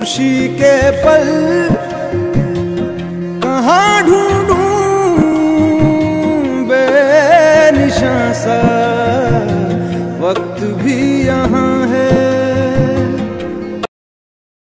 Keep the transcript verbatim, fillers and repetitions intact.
खुशी के पल कहाँ ढूंढूं, बेनिशां सा वक्त भी यहाँ है।